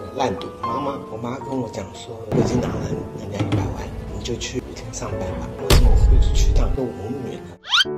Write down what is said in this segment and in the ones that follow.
烂赌。我妈跟我讲说，我已经拿了人家100万，你就去每天上班吧，我怎么会去当个舞女呢？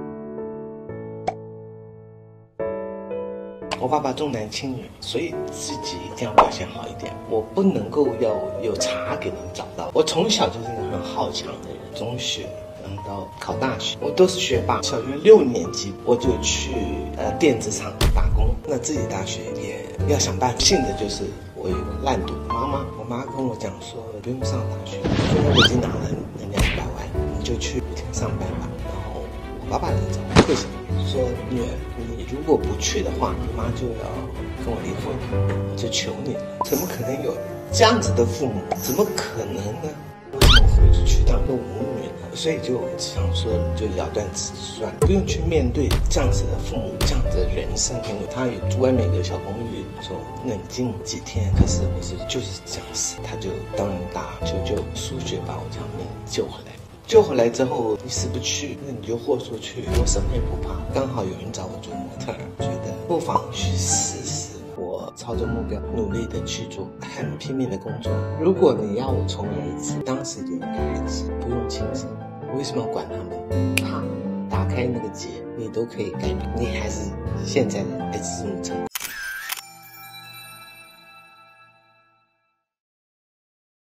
我爸爸重男轻女，所以自己一定要表现好一点。我不能够要有茬给人找到。我从小就是一个很好强的人，中学到考大学，我都是学霸。小学6年级我就去电子厂打工，那自己大学也要想办法。幸的就是我有个烂赌。我妈跟我讲说，不用上大学，因为我已经拿了人家100万，你就去每天上班吧。然后我爸爸来找我，为什么？说女儿，你如果不去的话，你妈就要跟我离婚，我就求你了。怎么可能有这样子的父母？怎么可能呢？我怎么会去当个舞女呢？所以就想说，就了断此算了，不用去面对这样子的父母，这样子的人生。因为他也住在美国小公寓，说冷静几天，可是我就是这样死，他就当然打就输血把我这样命救回来。救回来之后，你死不去，那你就豁出去，我什么也不怕。刚好有人找我做模特儿，觉得不妨去试试。我朝着目标努力的去做，很拼命的工作。如果你要我重来一次，当时就应该还是不用轻生。为什么要管他们？怕打开那个结，你都可以改变，你还是现在的孩子这么成功。